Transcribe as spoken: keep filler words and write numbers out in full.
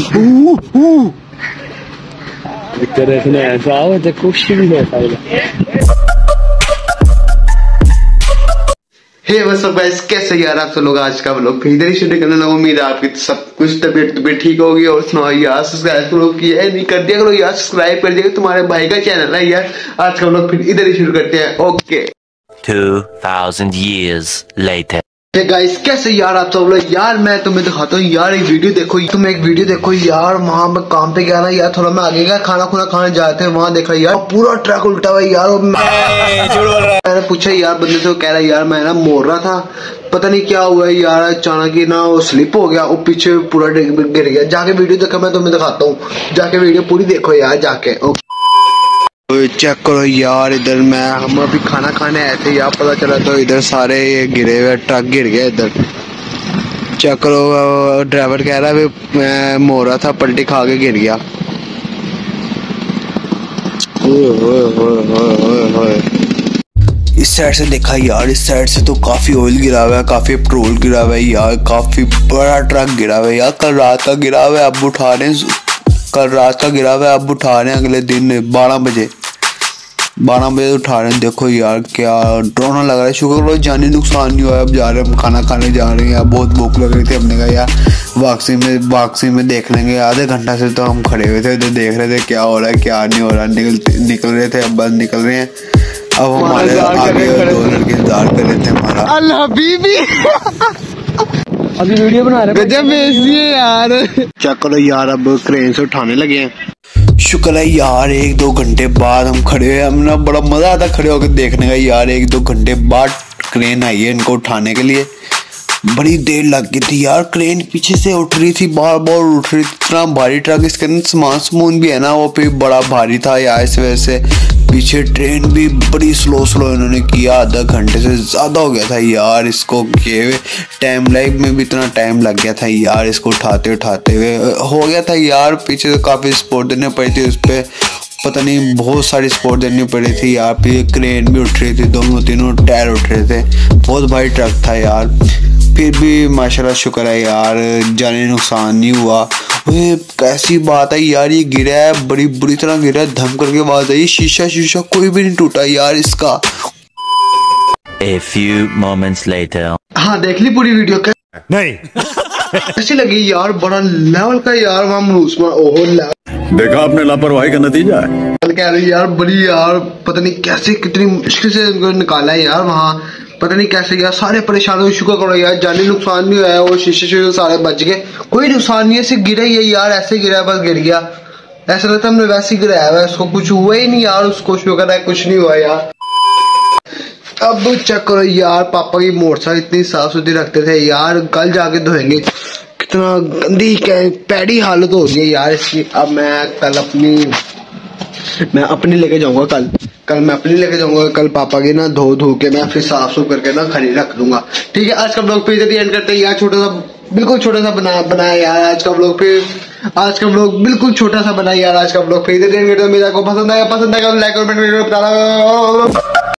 ऐसा आओ तो कुछ भी नहीं ऐसा। हे व्हाट्स अप गाइस, कैसे यार आप सब लोग। आज का व्लॉग इधर ही शुरू करने लगा। उम्मीद है आपकी सब कुछ तबीयत तबीयत ठीक होगी। और सुनाओ यार, सब्सक्राइब तो लोग किया नहीं कर दिया करो यार, सब्सक्राइब कर दिया। तुम्हारे भाई का चैनल है यार। आज का व्लॉग फिर इधर ही शुरू करते हैं। Okay two thousand years later. Hey guys, कैसे यार आप सब लोग। यार मैं तुम्हें दिखाता हूँ यार एक वीडियो देखो, तुम एक वीडियो देखो यार। वहाँ मैं काम पे गया ना यार, थोड़ा मैं आगे गया खाना खुना खाने जाते हैं। वहाँ देखा यार पूरा ट्रक उल्टा हुआ यार। मैंने पूछा यार बंदे से, कह रहा यार मैं ना मोड़ रहा था, पता नहीं क्या हुआ है यार, अचानक ही ना वो स्लिप हो गया, वो पीछे पूरा गिर गया। जाके वीडियो देखा, मैं तुम्हें दिखाता हूँ, जाके वीडियो पूरी देखो यार जाके। चेक करो यार, इधर मैं हम अभी खाना खाने आए थे यार, पता चला तो इधर सारे ये गिरे हुए, ट्रक गिर गया इधर। चेक करो, ड्राइवर कह रहा है मैं मोड़ रहा था, पलटी खा के गिर गया। ओए ओए ओए ओए ओए। इस साइड से देखा यार, इस साइड से तो काफी ऑयल गिरा हुआ है, काफी पेट्रोल गिरा हुआ है यार, काफी बड़ा ट्रक गिरा हुआ है यार। कल रात का गिरा हुआ है, अब उठा रहे हैं, कल रात का गिरा हुआ है, अब उठा रहे हैं अगले दिन बारह बजे बारह बजे उठा रहे हैं। देखो यार क्या डरावना लग रहा है। शुक्र करो जानी नुकसान नहीं हुआ। अब जा रहे हैं, हम खाना खाने जा रहे हैं यार। बहुत भूख लग रही थी, हमने कहा यार वापसी में वापसी में देख लेंगे। आधे घंटा से तो हम खड़े हुए थे, इधर देख रहे थे क्या हो रहा है क्या नहीं हो रहा। निकल निकल रहे थे, अब बस निकल रहे हैं। अब हमारे आगे दो लड़के इंतजार कर रहे थे हमारा। अल्लाह बीबी अभी वीडियो बना रहे गजब बेइज्जती है यार। चेक करो यार, अब क्रेन से उठाने लगे हैं। शुक्र है यार, एक दो घंटे बाद हम खड़े हुए। हमने बड़ा मजा आता खड़े होकर देखने का यार। एक दो घंटे बाद क्रेन आई है इनको उठाने के लिए। बड़ी देर लग गई थी यार, क्रेन पीछे से उठ रही थी, बार बार उठ रही थी। इतना भारी ट्रक, इसके अंदर सामान समून भी है ना, वो भी बड़ा भारी था यार। इस वजह से पीछे ट्रेन भी बड़ी स्लो स्लो इन्होंने किया। आधा घंटे से ज़्यादा हो गया था यार इसको किए हुए। टाइम लाइफ में भी इतना टाइम लग गया था यार इसको उठाते उठाते हुए। हो गया था यार, पीछे से काफ़ी सपोर्ट देनी पड़ी थी उस पर, पता नहीं बहुत सारी सपोर्ट देनी पड़ी थी यार। फिर क्रेन भी उठ रही थी, दोनों तीनों टायर उठ रहे थे, बहुत भारी ट्रक था यार। फिर भी माशाल्लाह शुक्र है यार, जानी नुकसान नहीं हुआ। ये कैसी बात है यार, ये गिरा है, बड़ी बुरी तरह गिरा है, धम करके आवाज आई। शीशा शीशा कोई भी नहीं टूटा यार इसका। A few moments later. हाँ देख ली पूरी वीडियो का? नहीं। कैसी लगी यार, बड़ा लेवल का यार वहाँ मनुष्य में। ओहो लेवल देखा आपने, लापरवाही का नतीजा है। कह रही यार बड़ी यार, पता नहीं कैसे कितनी मुश्किल से इनको निकाला है यार वहाँ, पता नहीं कैसे यार। सारे परेशान हो, शुक्र करो यार जानी नुकसान नहीं हुआ है। वो शीशे शीशे सारे बच गए, कोई नुकसान नहीं है, सिर्फ गिरा ही है यार, ऐसे गिरा बस गिर गया। ऐसा लगता है हमने वैसे ही गिराया हुआ, उसको कुछ हुआ ही नहीं यार, उसको शुक्र है कुछ नहीं हुआ यार। अब चेक करो यार, पापा की मोटरसाइकिल इतनी साफ सुथरी रखते थे यार, कल जाके धोएंगे। कितना गंदी पैड़ी हालत हो गई यार इसकी। अब मैं कल अपनी मैं अपनी लेके जाऊंगा, कल कल मैं अपनी लेके जाऊंगा। कल पापा की ना धो धो के मैं फिर साफ सुफ करके ना खड़ी रख दूंगा। ठीक है, आज का ब्लॉग पे इधर एंड करते हैं यार। छोटा सा, बिल्कुल छोटा सा बना बनाया यार आज का ब्लॉग पे। आज का ब्लॉग बिल्कुल छोटा सा बनाया यार आज का ब्लॉग पे इधर एंड करते हैं। मेरे को पसंद आया पसंद आएगा लाइक और कमेंट करके बताना।